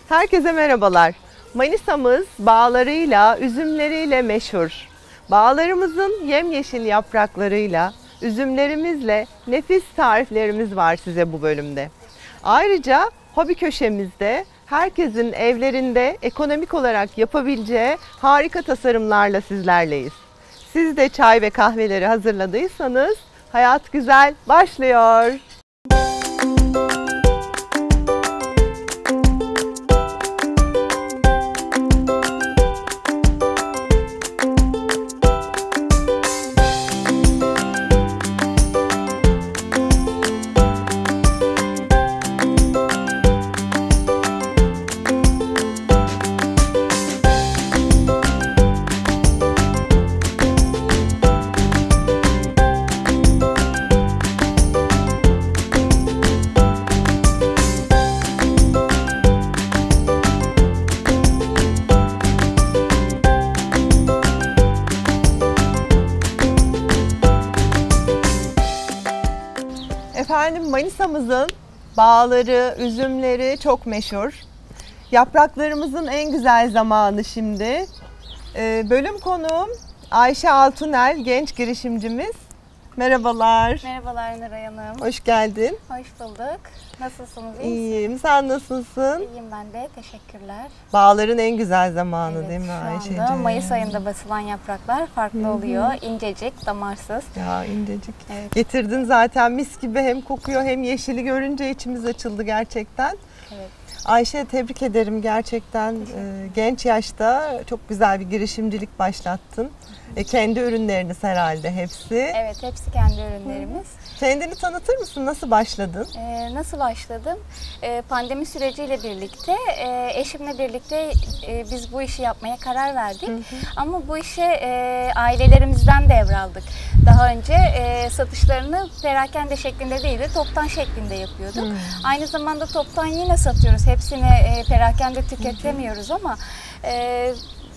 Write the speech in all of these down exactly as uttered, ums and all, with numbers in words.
Herkese merhabalar. Manisa'mız bağlarıyla, üzümleriyle meşhur. Bağlarımızın yemyeşil yapraklarıyla, üzümlerimizle nefis tariflerimiz var size bu bölümde. Ayrıca hobi köşemizde herkesin evlerinde ekonomik olarak yapabileceği harika tasarımlarla sizlerleyiz. Siz de çay ve kahveleri hazırladıysanız Hayat Güzel başlıyor. Efendim Manisa'mızın bağları, üzümleri çok meşhur. Yapraklarımızın en güzel zamanı şimdi. Ee, bölüm konuğum Ayşe Altunel, genç girişimcimiz. Merhabalar. Merhabalar Nuray Hanım. Hoş geldin. Hoş bulduk. Nasılsınız? İyi İyiyim. misiniz? Sen nasılsın? İyiyim ben de. Teşekkürler. Bağların en güzel zamanı Evet, değil mi şu Ayşe'ciğim? anda Mayıs ayında basılan yapraklar farklı Hı hı. oluyor. İncecik, damarsız. Ya incecik. Evet. Getirdin zaten mis gibi, hem kokuyor hem yeşili görünce içimiz açıldı gerçekten. Evet. Ayşe, tebrik ederim gerçekten. Ee, genç yaşta çok güzel bir girişimcilik başlattın. E, kendi ürünleriniz herhalde hepsi. Evet, hepsi kendi ürünlerimiz. Kendini tanıtır mısın? Nasıl başladın? Ee, nasıl başladım? Ee, pandemi süreciyle birlikte, e, eşimle birlikte e, biz bu işi yapmaya karar verdik. Hı hı. Ama bu işe e, ailelerimizden devraldık. Daha önce e, satışlarını perakende şeklinde değil de toptan şeklinde yapıyorduk. Hı. Aynı zamanda toptan yine satıyoruz. Hepsini e, perakende tüketemiyoruz ama e,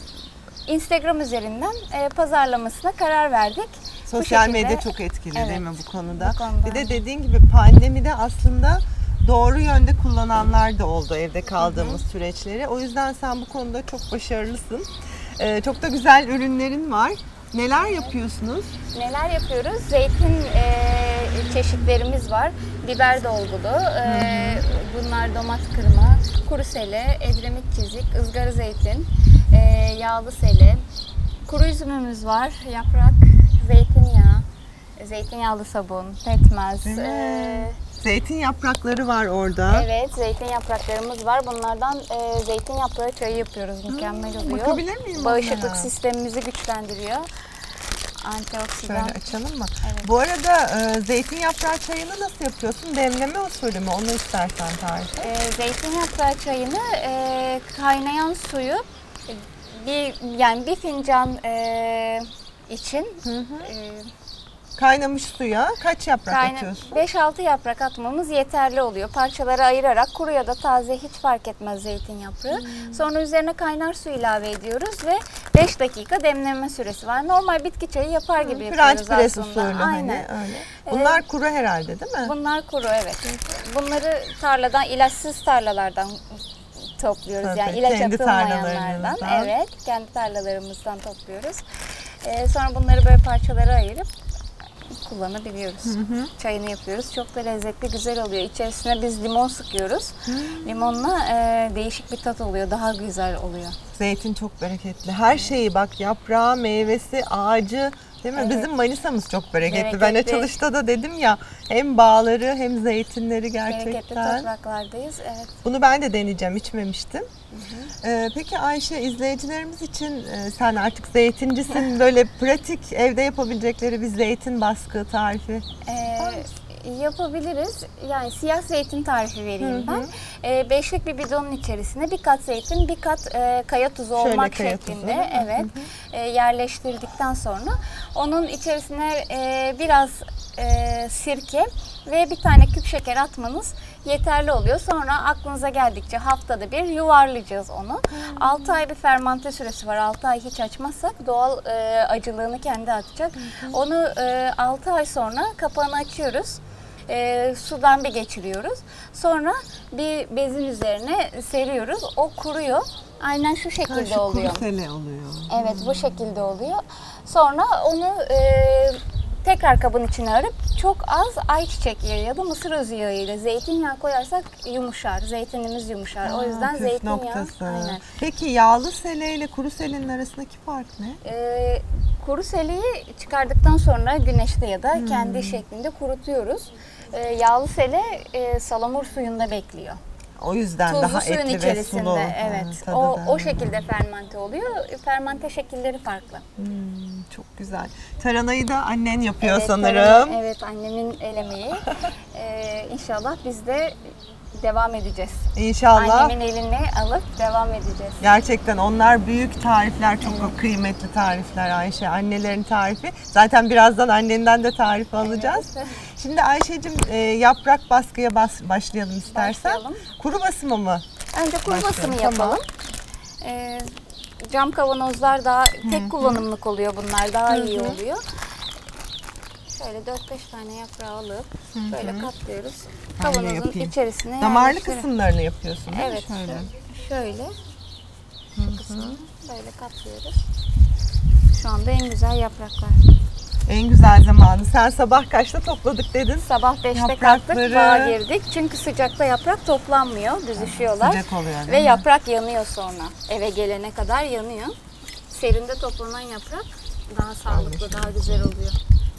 Instagram üzerinden e, pazarlamasına karar verdik. Sosyal medya çok etkili, evet, değil mi bu konuda? Bu konuda. Bir de dediğin gibi pandemide aslında doğru yönde kullananlar da oldu evde kaldığımız, hı hı, süreçleri. O yüzden sen bu konuda çok başarılısın. Ee, çok da güzel ürünlerin var. Neler yapıyorsunuz? Neler yapıyoruz? Zeytin e, çeşitlerimiz var. Biber dolgulu, e, bunlar domat kırma, kuru sele, edremit çizik, ızgara zeytin, e, yağlı sele, kuru üzümümüz var, yaprak, zeytinyağı, zeytinyağlı sabun, pekmez. E, Zeytin yaprakları var orada. Evet, zeytin yapraklarımız var. Bunlardan e, zeytin yaprağı çayı yapıyoruz. Mükemmel oluyor. Bakabilir miyim? Bağışıklık sistemimizi güçlendiriyor. Antioksidan. Şöyle açalım mı? Evet. Bu arada e, zeytin yaprağı çayını nasıl yapıyorsun? Demleme usulü mü? Onu istersen tarif et. E, zeytin yaprağı çayını e, kaynayan suyu bir yani bir fincan e, için Hı hı. E, kaynamış suya kaç yaprak Kayna- atıyorsun? beş altı yaprak atmamız yeterli oluyor. Parçalara ayırarak, kuru ya da taze hiç fark etmez zeytin yaprağı. Hmm. Sonra üzerine kaynar su ilave ediyoruz ve beş dakika demleme süresi var. Normal bitki çayı yapar gibi hmm. yapıyoruz French press aslında. usulü. Aynen. Hani, öyle. Bunlar ee, kuru herhalde değil mi? Bunlar kuru, evet. Bunları tarladan, ilaçsız tarlalardan topluyoruz. Tabii, yani ilaç atılmayanlardan. Evet, kendi tarlalarımızdan topluyoruz. Ee, sonra bunları böyle parçalara ayırıp kullanabiliyoruz. Hı hı. Çayını yapıyoruz. Çok da lezzetli, güzel oluyor. İçerisine biz limon sıkıyoruz. Hı. Limonla e, değişik bir tat oluyor. Daha güzel oluyor. Zeytin çok bereketli. Her şeyi bak, yaprağı, meyvesi, ağacı, değil mi? Evet. Bizim Manisa'mız çok bereketli. bereketli. Ben açılışta da dedim ya, hem bağları hem zeytinleri gerçekten. Bereketli topraklardayız. Evet. Bunu ben de deneyeceğim. İçmemiştim. Hı hı. Ee, peki Ayşe, izleyicilerimiz için e, sen artık zeytincisin. Böyle pratik evde yapabilecekleri bir zeytin baskı tarifi ee, yapabiliriz. Yani siyah zeytin tarifi vereyim, hı hı, ben. E, beşlik bir bidonun içerisine bir kat zeytin, bir kat e, kaya tuzu Şöyle olmak kaya şeklinde, tuzu, evet, hı hı, e, yerleştirdikten sonra onun içerisine e, biraz e, sirke ve bir tane küp şeker atmanız yeterli oluyor. Sonra aklınıza geldikçe haftada bir yuvarlayacağız onu. Hmm. altı ay bir fermante süresi var. altı ay hiç açmazsak doğal e, acılığını kendi atacak. Hmm. Onu e, altı ay sonra kapağını açıyoruz. e, sudan bir geçiriyoruz. Sonra bir bezin üzerine seriyoruz. O kuruyor. Aynen şu şekilde Karşı oluyor. kuru sele oluyor. Evet, bu şekilde oluyor. Sonra onu e, tekrar kabın içine arıp çok az ayçiçek yağı ya da mısır özü yağıyla zeytinyağı koyarsak yumuşar. Zeytinimiz yumuşar. Aa, o yüzden püf zeytinyağı. noktası. Aynen. Peki yağlı sele ile kuru selenin arasındaki fark ne? E, kuru seleyi çıkardıktan sonra güneşte ya da hmm. kendi şeklinde kurutuyoruz. E, yağlı sele e, salamur suyunda bekliyor. O yüzden Tuzlu daha suyun etli içerisinde, ve sulu. evet. Ha, o, da. o şekilde fermente oluyor. Fermente şekilleri farklı. Hmm, çok güzel. Taranayı da annen yapıyor evet, sanırım. Tarana, evet, annemin el emeği. ee, İnşallah biz de devam edeceğiz. İnşallah. Annemin elini alıp devam edeceğiz. Gerçekten onlar büyük tarifler, çok evet. kıymetli tarifler Ayşe. Annelerin tarifi. Zaten birazdan annenden de tarif alacağız. Evet. Şimdi Ayşe'cim e, yaprak baskıya bas, başlayalım istersen. Başlayalım. Kuru basımı mı? Önce kuru basımı yapalım. Tamam. Ee, cam kavanozlar daha tek Hı-hı. kullanımlık oluyor bunlar. Daha Hı-hı. iyi oluyor. Şöyle dört beş tane yaprağı alıp Hı-hı. böyle katlıyoruz. Kavanozun içerisine damarlı kısımlarını yapıyorsun değil evet, mi? Şöyle. Şöyle. Şu kısmını böyle katlıyoruz. Şu anda en güzel yapraklar. En güzel zamanı. Sen sabah kaçta topladık dedin? Sabah beşte kalktık, bağa girdik. Çünkü sıcakta yaprak toplanmıyor, büzüşüyorlar. Sıcak oluyor değil Ve mi? yaprak yanıyor sonra. Eve gelene kadar yanıyor. Serinde toplanan yaprak daha sağlıklı, Aynen. daha güzel oluyor.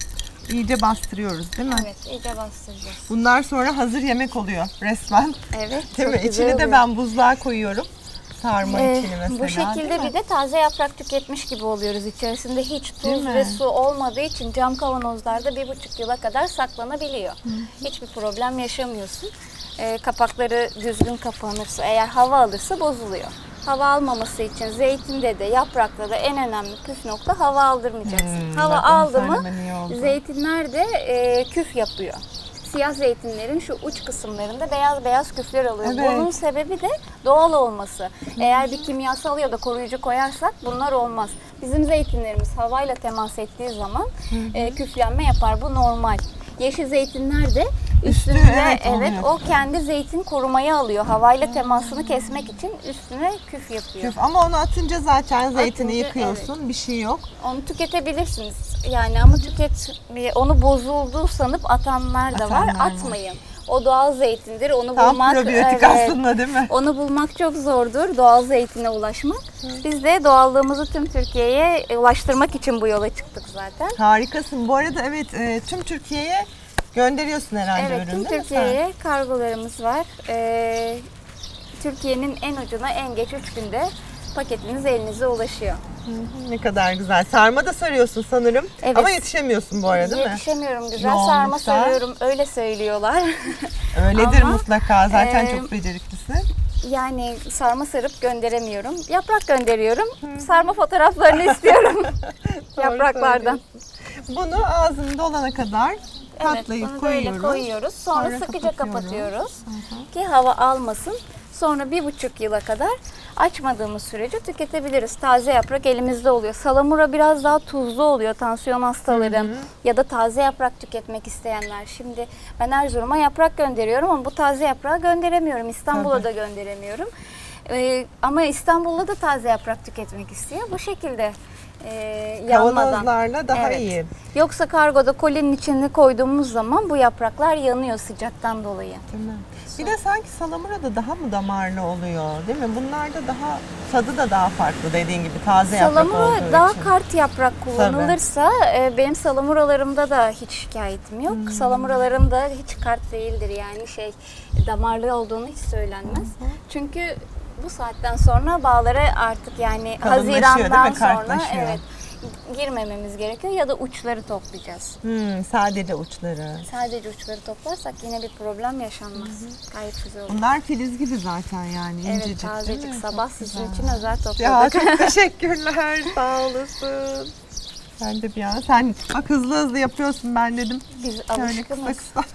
İyice bastırıyoruz değil mi? Evet, iyice bastıracağız. Bunlar sonra hazır yemek oluyor resmen. Evet, değil mi? İçini de ben buzluğa koyuyorum. Sarma ee, içini mesela. Bu şekilde bir de taze yaprak tüketmiş gibi oluyoruz. İçerisinde hiç tuz ve su olmadığı için cam kavanozlarda bir buçuk yıla kadar saklanabiliyor. Hı. Hiçbir problem yaşamıyorsun. Ee, kapakları düzgün kapanırsa, eğer hava alırsa bozuluyor. Hava almaması için zeytinde de yaprakta da en önemli püf nokta hava aldırmayacaksın. Hmm, hava aldı mı zeytinler de e, küf yapıyor. Siyah zeytinlerin şu uç kısımlarında beyaz beyaz küfler alıyor. Evet. Bunun sebebi de doğal olması. Eğer bir kimyasal ya da koruyucu koyarsak bunlar olmaz. Bizim zeytinlerimiz havayla temas ettiği zaman e, küflenme yapar. Bu normal. Yeşil zeytinler de üstünde Üstü, evet, evet o kendi zeytin korumayı alıyor. Havayla temasını kesmek için üstüne küf yapıyor. Küf, ama onu atınca zaten zeytini atınca, yıkıyorsun. Evet. Bir şey yok. Onu tüketebilirsiniz. Yani ama tüket onu bozuldu sanıp atanlar da atanlar var. Atmayın. Var. O doğal zeytindir. Onu Tam bulmak probiyotik evet, aslında değil mi? Onu bulmak çok zordur. Doğal zeytine ulaşmak. Hı. Biz de doğallığımızı tüm Türkiye'ye ulaştırmak için bu yola çıktık zaten. Harikasın. Bu arada evet e, tüm Türkiye'ye gönderiyorsun herhalde evet, ürün değil mi? Evet, tüm Türkiye'ye kargolarımız var. Ee, Türkiye'nin en ucuna en geç üç günde paketiniz elinize ulaşıyor. Hı hı, ne kadar güzel. Sarma da sarıyorsun sanırım. Evet. Ama yetişemiyorsun bu arada değil mi? Yetişemiyorum. Güzel Yoğunlukta. Sarma sarıyorum. Öyle söylüyorlar. Öyledir Ama, mutlaka. Zaten e, çok beceriklisin. Yani sarma sarıp gönderemiyorum. Yaprak gönderiyorum. Hı. Sarma fotoğraflarını istiyorum. Yapraklardan. Bunu ağzın dolana kadar katlayıp evet, koyuyoruz. koyuyoruz. Sonra, Sonra sıkıca kapatıyoruz. Hı hı. Ki hava almasın. Sonra bir buçuk yıla kadar açmadığımız sürece tüketebiliriz. Taze yaprak elimizde oluyor. Salamura biraz daha tuzlu oluyor tansiyon hastaları hı hı. ya da taze yaprak tüketmek isteyenler. Şimdi ben Erzurum'a yaprak gönderiyorum ama bu taze yaprağı gönderemiyorum. İstanbul'a Tabii. da gönderemiyorum. Ee, ama İstanbul'da da taze yaprak tüketmek istiyor. Bu şekilde e, yanmadan. Kavanozlarla daha evet. iyi. Yoksa kargoda kolinin içine koyduğumuz zaman bu yapraklar yanıyor sıcaktan dolayı. Değil mi? Bir de sanki salamura da daha mı damarlı oluyor değil mi? Bunlarda daha tadı da daha farklı dediğin gibi taze salamura yaprak olduğu için. Salamura daha kart yaprak kullanılırsa e, benim salamuralarımda da hiç şikayetim yok. Hmm. Salamuralarım da hiç kart değildir yani şey damarlı olduğunu hiç söylenmez. Hmm. Çünkü bu saatten sonra bağlara artık yani Haziran'dan sonra evet girmememiz gerekiyor ya da uçları toplayacağız. Hmm, sadece uçları. Sadece uçları toplarsak yine bir problem yaşanmaz. Hı hı. Gayet güzel olur. Bunlar filiz gibi zaten yani incecik. Evet, tazecik. Sabah sizin için özel topladık. Ya çok teşekkürler. Sağ olasın. Sen de bir an sen bak hızlı hızlı yapıyorsun ben dedim. Biz alışkınız. Kısa kısa.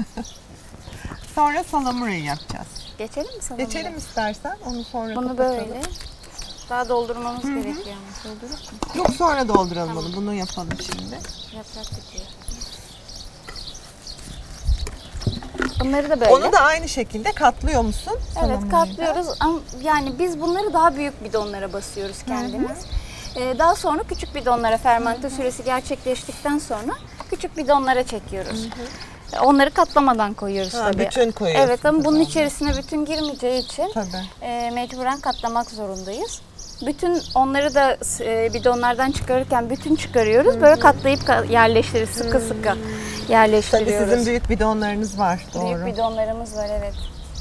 Sonra salamurayı yapacağız. Geçelim mi salamurayı? Geçelim istersen. Onu sonra Bunu kapatalım. böyle. Daha doldurmamız Hı-hı. gerekiyor ama doldurur mu? Yok sonra dolduralım tamam. Onu. Bunu yapalım şimdi. Yaprak bitiyor. Bunları da böyle. Onu da aynı şekilde katlıyor musun? Evet, Salamurayı katlıyoruz. Ama yani biz bunları daha büyük bidonlara basıyoruz kendimiz. Hı hı. Ee, daha sonra küçük bidonlara, fermente süresi gerçekleştikten sonra küçük bidonlara çekiyoruz. Hı hı. Onları katlamadan koyuyoruz ha, tabii. Bütün koyuyoruz. Evet, ama bunun içerisine bütün girmeyeceği için e, mecburen katlamak zorundayız. Bütün onları da e, bidonlardan çıkarırken bütün çıkarıyoruz. Hı-hı. Böyle katlayıp yerleştiririz. Sıkı Hı-hı. sıkı yerleştiriyoruz. Tabii sizin büyük bidonlarınız var. Doğru. Büyük bidonlarımız var, evet.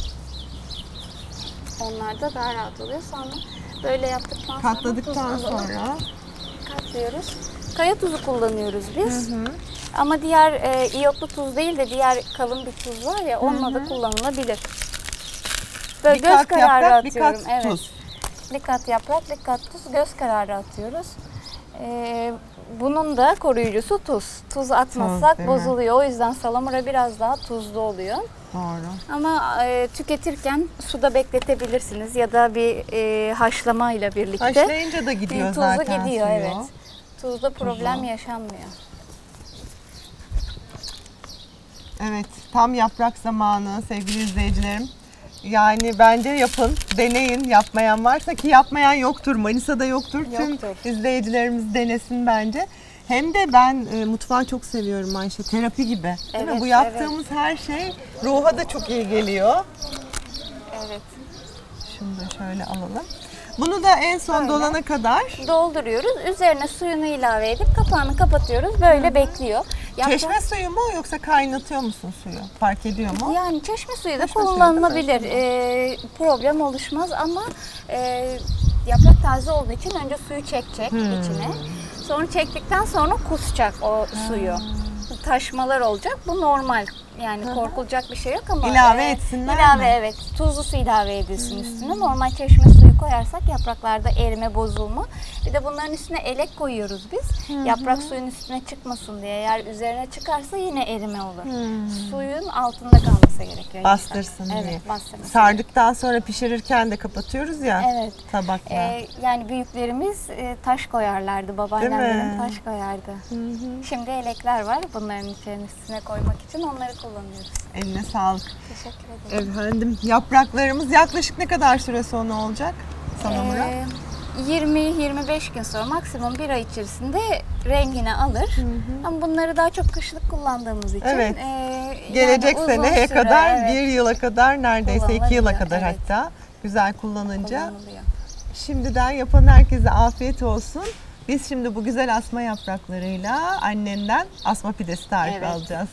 Onlar da daha rahat oluyor. Sonra böyle yaptıktan sonra katladıktan sonra katlıyoruz. Kaya tuzu kullanıyoruz biz. Hı-hı. Ama diğer e, iyotlu tuz değil de diğer kalın bir tuz var ya, onunla da kullanılabilir. Böyle bir göz kat kararı yaprak, atıyorum. Bir kat evet. tuz. Bir kat yaprak, bir kat tuz, göz kararı atıyoruz. Ee, bunun da koruyucusu tuz. Tuz atmazsak tuz, bozuluyor. O yüzden salamura biraz daha tuzlu oluyor. Doğru. Ama e, tüketirken suda bekletebilirsiniz ya da bir e, haşlama ile birlikte. Haşlayınca da gidiyor Tuzlu zaten gidiyor, suyu. evet. Tuzda problem Tuzlu. yaşanmıyor. Evet, tam yaprak zamanı sevgili izleyicilerim. Yani bence yapın, deneyin. Yapmayan varsa, ki yapmayan yoktur, Manisa'da yoktur. Yoktur. Tüm izleyicilerimiz denesin bence. Hem de ben e, mutfağı çok seviyorum Ayşe. Terapi gibi. Değil evet, mi? Bu yaptığımız evet. her şey ruha da çok iyi geliyor. Evet. Şunu da şöyle alalım. Bunu da en son böyle dolana kadar dolduruyoruz. Üzerine suyunu ilave edip kapağını kapatıyoruz. Böyle Hı-hı. bekliyor. Yaprak... Çeşme suyu mu yoksa kaynatıyor musun suyu? Fark ediyor mu? Yani çeşme suyu da çeşme kullanılabilir. Suyu ee, problem oluşmaz ama e, yaprak taze olduğu için önce suyu çekecek hmm. içine. Sonra çektikten sonra kusacak o suyu. Hmm. Taşmalar olacak. Bu normal. Yani Hı-hı. korkulacak bir şey yok ama ilave e, etsinler ilave mi? Evet. Tuzlu su ilave edilsin hmm. üstüne. Normal çeşme suyu koyarsak yapraklarda erime, bozulma. Bir de bunların üstüne elek koyuyoruz biz. Hı-hı. Yaprak suyun üstüne çıkmasın diye. Eğer üzerine çıkarsa yine erime olur. Hmm. Suyun altında kalması gerekiyor. Bastırsın diye. Evet, bastırsın. Sardıktan sonra pişirirken de kapatıyoruz ya. Evet. Tabakla. Ee, yani büyüklerimiz e, taş koyarlardı. Babaannemlerim taş koyardı. Hı-hı. Şimdi elekler var. Bunların içerisine koymak için onları kullanıyoruz. Eline sağlık. Teşekkür ederim. Efendim, yapraklarımız yaklaşık ne kadar süre sonra olacak salamura? Ee, yirmi yirmi beş gün sonra, maksimum bir ay içerisinde rengini alır. Hı hı. Ama bunları daha çok kışlık kullandığımız için evet. e, gelecek yani seneye süre, kadar evet. bir yıla kadar, neredeyse iki yıla kadar evet. hatta güzel kullanınca. Şimdiden yapan herkese afiyet olsun. Biz şimdi bu güzel asma yapraklarıyla annenden asma pidesi tarifi evet. alacağız.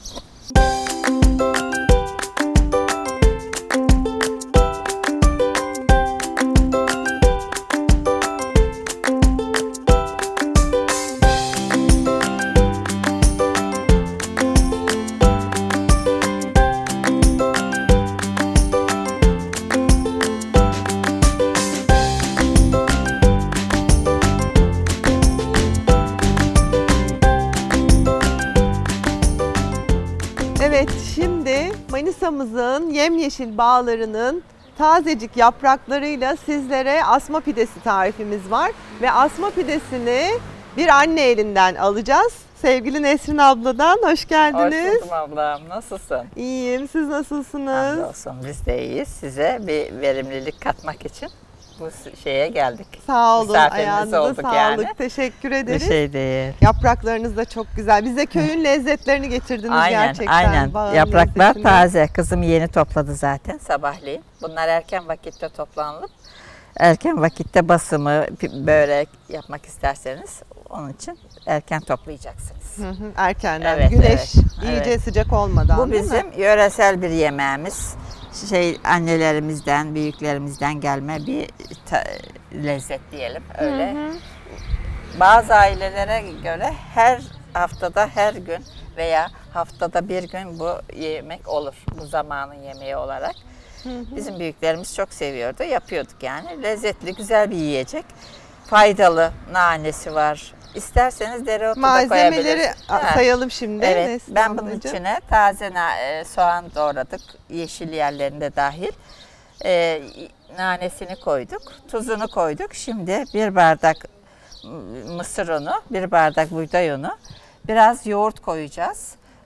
Evet, şimdi Manisa'mızın yemyeşil bağlarının tazecik yapraklarıyla sizlere asma pidesi tarifimiz var. Ve asma pidesini bir anne elinden alacağız. Sevgili Nesrin abladan hoş geldiniz. Hoş buldum ablam. Nasılsın? İyiyim. Siz nasılsınız? Hamdolsun. Biz de iyiyiz. Size bir verimlilik katmak için bu şeye geldik. Sağ olun. Ayağınıza sağlık. Yani. Teşekkür ederiz. Bir şey değil. Yapraklarınız da çok güzel. Bize köyün lezzetlerini getirdiniz aynen, gerçekten. Aynen. Bağın Yapraklar lezzetini. taze. Kızım yeni topladı zaten sabahleyin. Bunlar erken vakitte toplanılıp erken vakitte basımı, börek yapmak isterseniz onun için erken toplayacaksınız. Hı hı, erkenden. Evet, Güneş evet, iyice evet. sıcak olmadan. Bu bizim yöresel bir yemeğimiz. Şey annelerimizden, büyüklerimizden gelme bir ta, lezzet diyelim. Öyle. Hı hı. Bazı ailelere göre her haftada, her gün veya haftada bir gün bu yemek olur. Bu zamanın yemeği olarak. Hı hı. Bizim büyüklerimiz çok seviyordu. Yapıyorduk yani. Lezzetli, güzel bir yiyecek. Faydalı, nanesi var. İsterseniz dereotu da koyabilirsiniz. Malzemeleri sayalım şimdi. Evet, Nesrin ben bunun ablacığım. içine taze soğan doğradık. Yeşil yerlerinde dahil. Ee, nanesini koyduk. Tuzunu koyduk. Şimdi bir bardak mısır unu, bir bardak buğday unu. Biraz yoğurt koyacağız.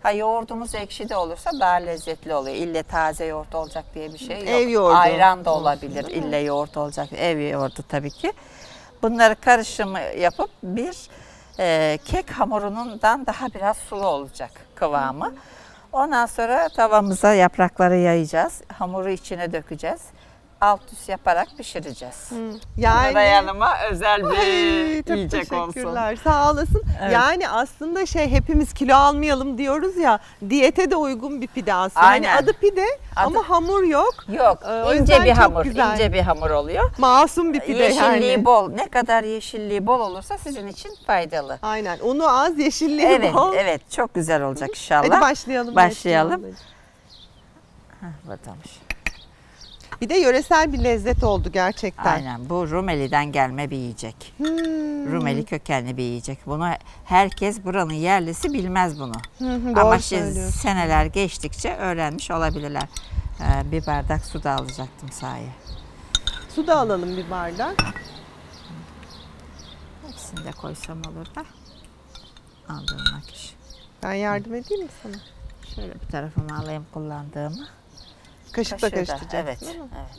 Ha yoğurdumuz ekşi de olursa daha lezzetli oluyor. İlle taze yoğurt olacak diye bir şey yok. Ev yoğurdu Ayran da olsun, olabilir. değil mi? İlle yoğurt olacak. Ev yoğurdu tabii ki. Bunları karışımı yapıp bir e, kek hamurundan daha biraz sulu olacak kıvamı. Ondan sonra tavamıza yaprakları yayacağız. Hamuru içine dökeceğiz. Alt üst yaparak pişireceğiz. Yani Nuray Hanım'a özel bir Ay, çok yiyecek olsun. teşekkürler. Sağ olasın. Evet. Yani aslında şey hepimiz kilo almayalım diyoruz ya. Diyete de uygun bir pide aslında. Aynen. Hani adı pide Adı- ama hamur yok. Yok, Ee, o ince yüzden bir çok hamur, güzel. ince bir hamur oluyor. Masum bir pide Yeşilliği yani. bol. Ne kadar yeşilliği bol olursa sizin için faydalı. Aynen. Unu az, yeşilliği Evet, bol. evet. Çok güzel olacak inşallah. Hadi başlayalım. Başlayalım. Heh, buradaymış. Bir de yöresel bir lezzet oldu gerçekten. Aynen. Bu Rumeli'den gelme bir yiyecek. Hmm. Rumeli kökenli bir yiyecek. Bunu herkes, buranın yerlisi bilmez bunu. Hı hı, Ama doğru siz söylüyorsun. seneler geçtikçe öğrenmiş olabilirler. Ee, bir bardak su da alacaktım sahi. Su da alalım bir bardak. Hepsini de koysam olur da. Aldırmak iş. Ben yardım edeyim mi sana? Şöyle bir tarafımı alayım kullandığımı. Kaşıkla Kaşığı da, karıştıracaksın evet, değil mi? evet.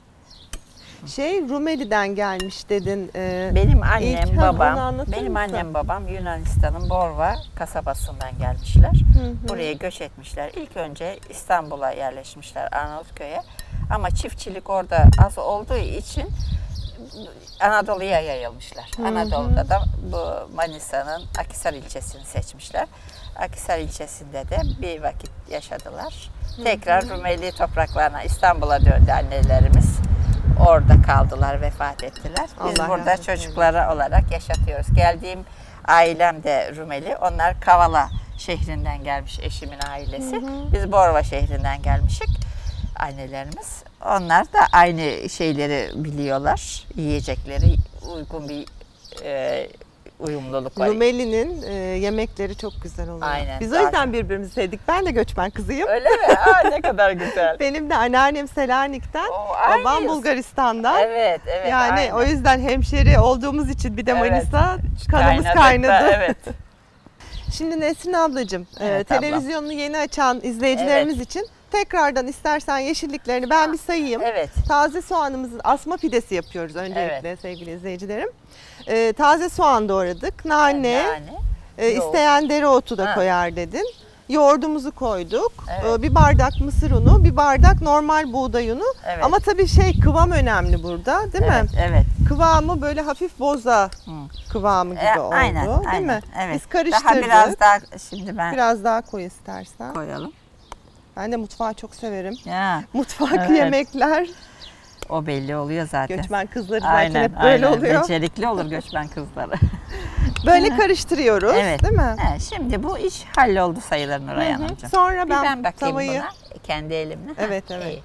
Şey Rumeli'den gelmiş dedin. Ee, Benim İlk, annem, ha, onu babam, anlatır benim mısın? annem, babam Yunanistan'ın Borva kasabasından gelmişler. Hı hı. Buraya göç etmişler. İlk önce İstanbul'a yerleşmişler, Arnavutköy'e. Ama çiftçilik orada az olduğu için Anadolu'ya yayılmışlar. Hı hı. Anadolu'da da bu Manisa'nın Akhisar ilçesini seçmişler. Akhisar ilçesinde de bir vakit yaşadılar. Tekrar Rumeli topraklarına, İstanbul'a döndü annelerimiz. Orada kaldılar, vefat ettiler. Biz Allah burada rahmet çocukları olarak yaşatıyoruz. Geldiğim ailem de Rumeli. Onlar Kavala şehrinden gelmiş, eşimin ailesi. Biz Borva şehrinden gelmişik annelerimiz. Onlar da aynı şeyleri biliyorlar. Yiyecekleri uygun bir e, uyumluluk var. Rumeli'nin e, yemekleri çok güzel oluyor. Aynen, Biz o zaten. yüzden birbirimizi sevdik. Ben de göçmen kızıyım. Öyle mi? Aa, ne kadar güzel. Benim de anneannem Selanik'ten, Oo, babam aynıyız. Bulgaristan'dan. Evet, evet. yani aynen. o yüzden hemşeri olduğumuz için bir de Evet. Manisa kanımız Kaynadık da, kaynadı. evet. Şimdi Nesrin ablacığım, e, Evet, ablam. televizyonunu yeni açan izleyicilerimiz için tekrardan istersen yeşilliklerini ben bir sayayım. Evet. Taze soğanımızın asma pidesi yapıyoruz öncelikle Evet. sevgili izleyicilerim. E, taze soğan doğradık, nane, Yani. e, yoğurt. isteyen dereotu da Ha. koyar dedin. Yoğurdumuzu koyduk. Evet. E, bir bardak mısır unu, bir bardak normal buğday unu. Evet. Ama tabii şey kıvam önemli burada, değil Evet, mi? evet. Kıvamı böyle hafif boza Hı. kıvamı gibi E, oldu, aynen, değil aynen. mi? Evet. Biz karıştırdık. Daha biraz daha şimdi ben Biraz daha koy istersen. koyalım. Ben de mutfağı çok severim. Ya, Mutfak Evet. yemekler. o belli oluyor zaten. Göçmen kızları zaten Aynen, hep böyle aynen. oluyor. Becerikli olur göçmen kızları. Böyle karıştırıyoruz, Evet. değil mi? He, şimdi bu iş halloldu sayılır Nuray Hı hı. Hanımcığım. Sonra Bir ben, ben bakayım tavayı buna kendi elimle. Ha, Evet, evet. iyi.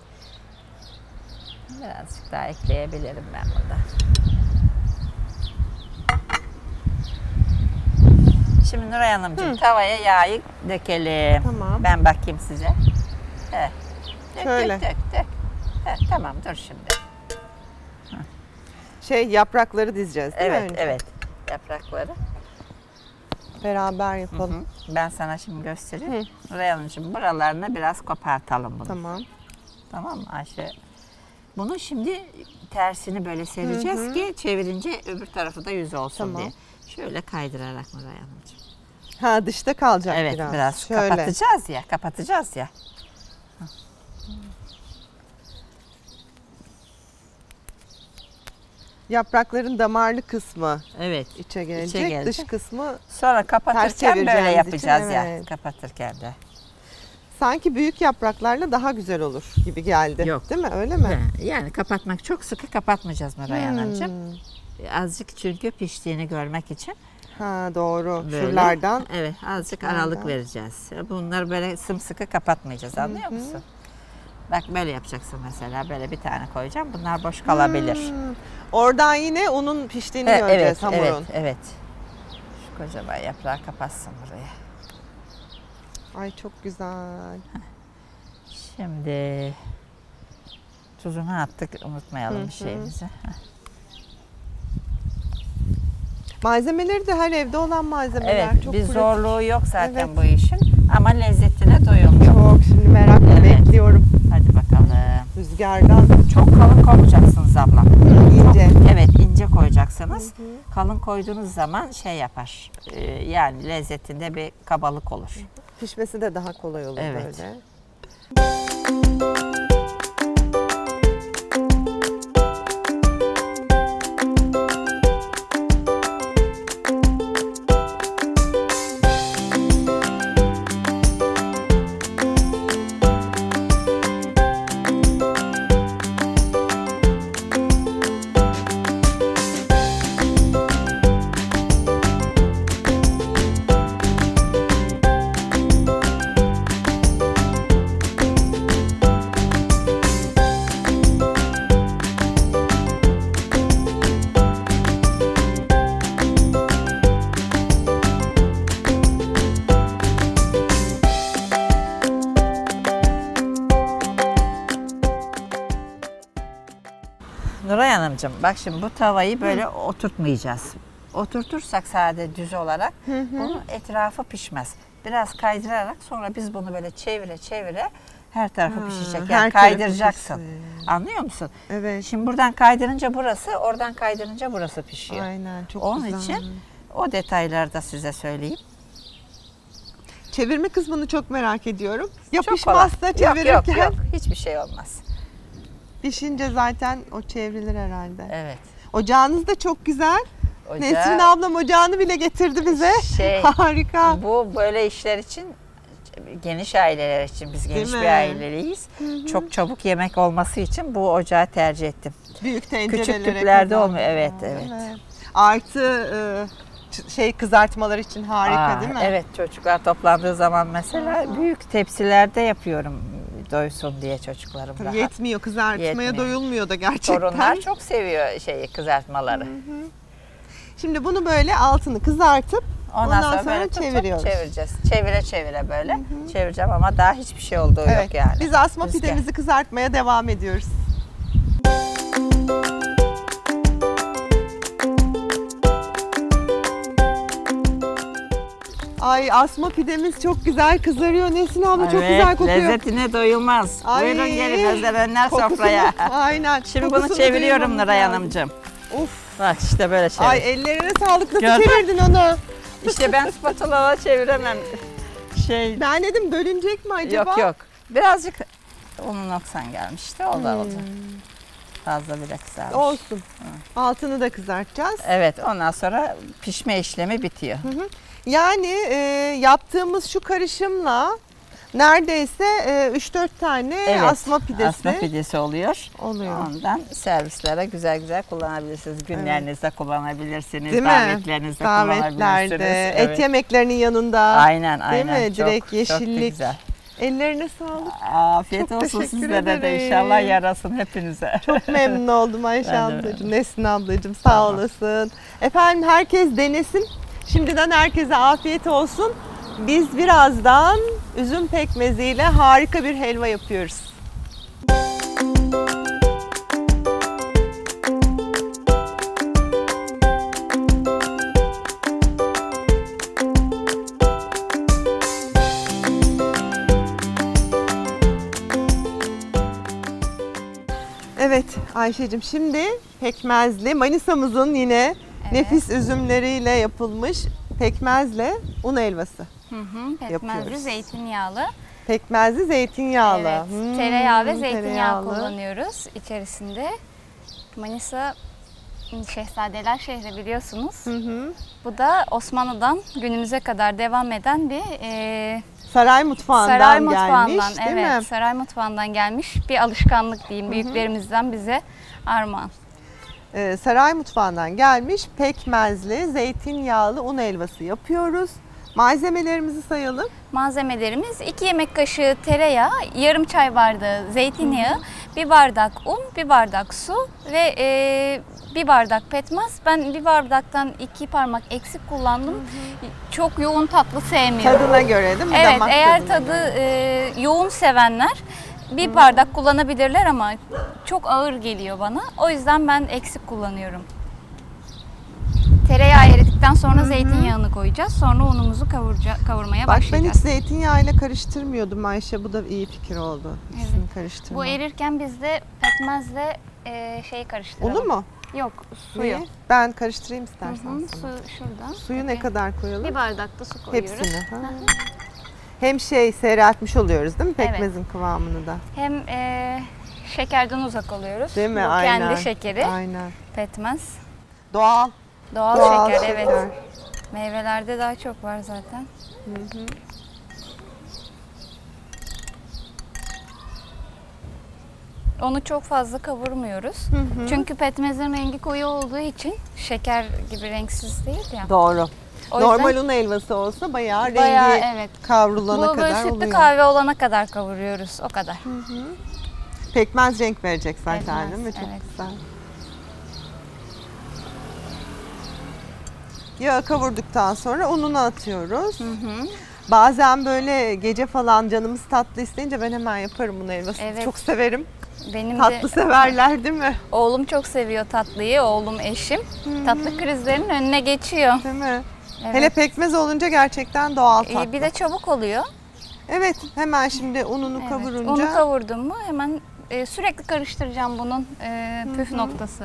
Birazcık daha ekleyebilirim ben burada. Şimdi Nuray Hanımcığım tavaya yağı dökelim. Tamam. Ben bakayım size. Evet. Dök, Şöyle. Dök, dök, dök. Evet, tamam dur şimdi. şey yaprakları dizeceğiz değil mi Evet, önce? evet. Yaprakları. Beraber Hı yapalım. hı. Ben sana şimdi göstereyim. Nuray Hanımcığım buralarını biraz kopartalım bunu. Tamam. Tamam mı Ayşe? Bunu şimdi tersini böyle sereceğiz ki çevirince öbür tarafı da yüz olsun Tamam. diye. Şöyle kaydırarak Nuray Hanımcığım. Ha dışta kalacak Evet biraz. biraz, Şöyle. kapatacağız ya, kapatacağız ya. Yaprakların damarlı kısmı Evet. içe gelecek. gelecek. Dış kısmı Sonra kapatırken böyle çevireceğimiz yapacağız için, ya. evet. Kapatırken de. sanki büyük yapraklarla daha güzel olur gibi geldi. Yok. Değil mi? Öyle mi? Ha, Yani kapatmak çok sıkı kapatmayacağız Nuray Hanımcığım. Hmm. Azıcık çünkü piştiğini görmek için. Ha doğru. Böyle, Şuralardan. Evet azıcık Şuralardan. aralık vereceğiz. Bunları böyle sımsıkı kapatmayacağız anlıyor musun? Bak böyle yapacaksın mesela böyle bir tane koyacağım. Bunlar boş kalabilir. Hmm. Oradan yine unun piştiğini He, göreceğiz evet, hamurun. evet, evet. Şu kocaman yaprağı kapatsın buraya. Ay çok güzel. Şimdi tuzunu attık unutmayalım Hı hı. bir şeyimizi. Heh. Malzemeleri de her evde olan malzemeler. Evet çok bir pratik. zorluğu yok zaten Evet. bu işin. Ama ama lezzetine doyulmuyor. Çok, şimdi merakla Evet. bekliyorum. Hadi bakalım. Rüzgardan Çok kalın koymayacaksınız abla. ince. Evet, ince koyacaksınız. Kalın koyduğunuz zaman şey yapar. e, Yani lezzetinde bir kabalık olur. Pişmesi de daha kolay olur Evet. böyle. Nuray Hanımcığım, bak şimdi bu tavayı böyle oturtmayacağız. Oturtursak sade düz olarak bunun etrafı pişmez. Biraz kaydırarak sonra biz bunu böyle çevire çevire her tarafı Ha, pişecek. her Yani tarafı kaydıracaksın. pişsin. Anlıyor musun? Evet. Şimdi buradan kaydırınca burası, oradan kaydırınca burası pişiyor. Aynen, çok Onun güzel. için o detayları da size söyleyeyim. Çevirme kısmını çok merak ediyorum. Çok kolay. Yapışmazsa Yok çevirirken yok yok, hiçbir şey olmaz. pişince zaten o çevrilir herhalde. Evet. Ocağınız da çok güzel. Ocağı- Nesrin ablam ocağını bile getirdi bize. Şey, Harika. Bu böyle işler için, geniş aileler için, biz geniş mi? bir aileliyiz. Çok çabuk yemek olması için bu ocağı tercih ettim. Büyük tencerelere Küçük tüplerde kazandı. olmuyor, evet, Değil evet. mi? Artı e, ç- şey kızartmalar için harika Aa, değil mi? Evet, çocuklar toplandığı zaman mesela büyük tepsilerde yapıyorum doysun diye çocuklarım rahat. Yetmiyor, kızartmaya Yetmiyor. doyulmuyor da gerçekten. Torunlar çok seviyor şeyi, kızartmaları. Şimdi bunu böyle altını kızartıp Ondan, ondan, sonra, sonra, böyle tutup çeviriyoruz. çevireceğiz. Çevire çevire böyle çevireceğim ama daha hiçbir şey olduğu Evet. yok yani. Biz asma Rüzgar. pidemizi kızartmaya devam ediyoruz. Ay asma pidemiz çok güzel kızarıyor. Nesin abla çok Evet, güzel kokuyor. lezzetine doyulmaz. Ay, Buyurun gelin özenler kokusunu- sofraya. Aynen. Şimdi bunu kokusunu çeviriyorum duymamız Nuray lazım. Hanımcığım. Of. Bak işte böyle çevir. Ay ellerine sağlık. Nasıl Gördün? çevirdin onu? İşte ben spatula'la çeviremem. Şey Ben dedim bölünecek mi acaba? yok yok. Birazcık un noksan gelmişti. O da oldu. Hmm. Fazla bile kızarmış. Olsun. Altını da kızartacağız. Evet, ondan sonra pişme işlemi bitiyor. Yani e, yaptığımız şu karışımla neredeyse e, üç dört tane Evet, asma pidesi Asma pidesi oluyor. oluyor. Ondan servislere güzel güzel kullanabilirsiniz. Günlerinizde kullanabilirsiniz. Değil mi? Davetlerinizde kullanabilirsiniz. Davetlerde, Evet. et yemeklerinin yanında. Aynen aynen. Değil mi? Çok, Direkt çok da yeşillik. güzel. Ellerine sağlık. Afiyet Çok olsun teşekkür sizlere de ederim. inşallah yarasın hepinize. Çok memnun oldum Ayşe Ben de ablacığım, Nesrin ablacığım sağ Tamam. olasın. Efendim herkes denesin. Şimdiden herkese afiyet olsun. Biz birazdan üzüm pekmeziyle harika bir helva yapıyoruz. Evet Ayşe'cim şimdi pekmezli Manisa'mızın yine Evet. nefis üzümleriyle yapılmış pekmezle un helvası. Hı hı, pekmezli, Yapıyoruz. zeytinyağlı. Pekmezli zeytinyağlı. Evet, Hmm, tereyağı ve zeytinyağı tereyağlı. kullanıyoruz içerisinde. Manisa Şehzadeler şehri biliyorsunuz. Hı hı. Bu da Osmanlı'dan günümüze kadar devam eden bir e, Saray mutfağından saray gelmiş mutfağından, değil evet, mi? saray mutfağından gelmiş bir alışkanlık diyeyim. Büyüklerimizden bize armağan. Ee, saray mutfağından gelmiş pekmezli zeytinyağlı un helvası yapıyoruz. Malzemelerimizi sayalım. Malzemelerimiz iki yemek kaşığı tereyağı, yarım çay bardağı zeytinyağı, bir bardak un, bir bardak su ve e, bir bardak pekmez. Ben bir bardaktan iki parmak eksik kullandım. Çok yoğun tatlı sevmiyorum. Tadına göre değil mi? Evet, Damak eğer tadına tadı göre. e, yoğun sevenler bir bardak kullanabilirler ama çok ağır geliyor bana. O yüzden ben eksik kullanıyorum. Tereyağı eridikten Kavurduktan sonra zeytinyağını koyacağız. Sonra unumuzu kavurca, kavurmaya Bak ben başlayacağız. hiç zeytinyağıyla karıştırmıyordum Ayşe. Bu da iyi fikir oldu. İkisini Evet. karıştırma. Bu erirken biz de pekmezle e, şeyi karıştıralım. Unu mu? Yok, suyu. Neyi? Ben karıştırayım Hı istersen hı, sana. su şurada. Suyu ne kadar koyalım? Bir bardakta su koyuyoruz. Hepsini. Ha. Hem şey seyreltmiş oluyoruz değil mi? Evet. Pekmezin kıvamını da. Hem e, şekerden uzak oluyoruz. Değil mi? Bu Aynen. kendi şekeri. Aynen. Pekmez. Doğal. Doğal, Doğal şeker, şeker. evet. Meyvelerde daha çok var zaten. Hı hı. Onu çok fazla kavurmuyoruz. Hı hı. Çünkü pekmezin rengi koyu olduğu için şeker gibi renksiz değil ya. Doğru. O Normal yüzden un helvası olsa bayağı, bayağı, rengi evet. kavrulana Bu böyle kadar sütlü oluyor. kahve olana kadar kavuruyoruz. O kadar. Pekmez renk verecek zaten Pekmez, değil mi? Çok evet. güzel. Yağı kavurduktan sonra ununu atıyoruz. Hı hı. Bazen böyle gece falan canımız tatlı isteyince ben hemen yaparım bunu helvasını. Evet. Çok severim. Benim Tatlı de severler değil mi? oğlum çok seviyor tatlıyı. Oğlum, eşim. Tatlı krizlerinin önüne geçiyor. Değil mi? Evet. Hele pekmez olunca gerçekten doğal tatlı. Ee, bir de çabuk oluyor. Evet, hemen şimdi ununu Evet. kavurunca Onu kavurdum mu hemen e, sürekli karıştıracağım bunun e, püf noktası.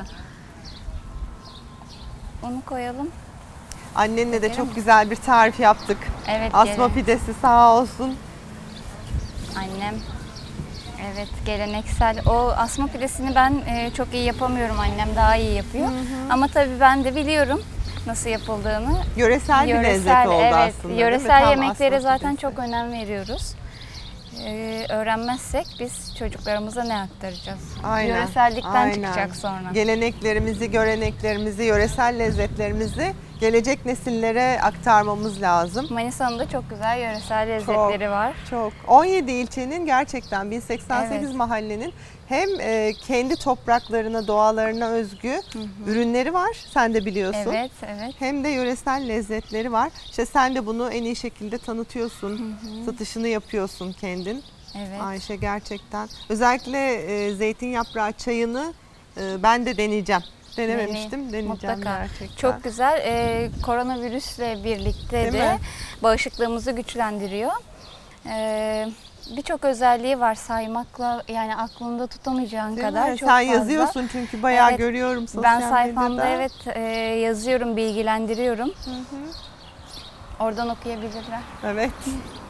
Onu koyalım. annenle de Şekerim. çok güzel bir tarif yaptık. Evet. Asma gele- pidesi sağ olsun. Annem. Evet, geleneksel. O asma pidesini ben e, çok iyi yapamıyorum. Annem daha iyi yapıyor. Ama tabii ben de biliyorum nasıl yapıldığını. Yöresel, bir lezzet Yöresel, oldu evet. aslında. değil mi? Yöresel Tam yemeklere asma zaten pidesi. çok önem veriyoruz. Ee, öğrenmezsek biz çocuklarımıza ne aktaracağız? Aynen, Yöresellikten aynen. çıkacak sonra. Geleneklerimizi, göreneklerimizi, yöresel lezzetlerimizi gelecek nesillere aktarmamız lazım. Manisa'nın da çok güzel yöresel lezzetleri var. Çok. on yedi ilçenin gerçekten bin seksen sekiz Evet. mahallenin hem e, kendi topraklarına, doğalarına özgü ürünleri var. Sen de biliyorsun. Evet, evet. Hem de yöresel lezzetleri var. İşte sen de bunu en iyi şekilde tanıtıyorsun. Satışını yapıyorsun kendin. Evet. Ayşe gerçekten. Özellikle e, zeytin yaprağı çayını e, ben de deneyeceğim. Denememiştim, Deneyin, deneyeceğim mutlaka. gerçekten. Çok güzel. Ee, koronavirüsle birlikte Değil de mi? bağışıklığımızı güçlendiriyor. Ee, Birçok özelliği var saymakla, yani aklında tutamayacağın Değil kadar mi? çok Sen fazla. yazıyorsun çünkü bayağı Evet, görüyorum sosyal Ben sayfamda medyada. evet e, yazıyorum, bilgilendiriyorum. Oradan okuyabilirler. Evet.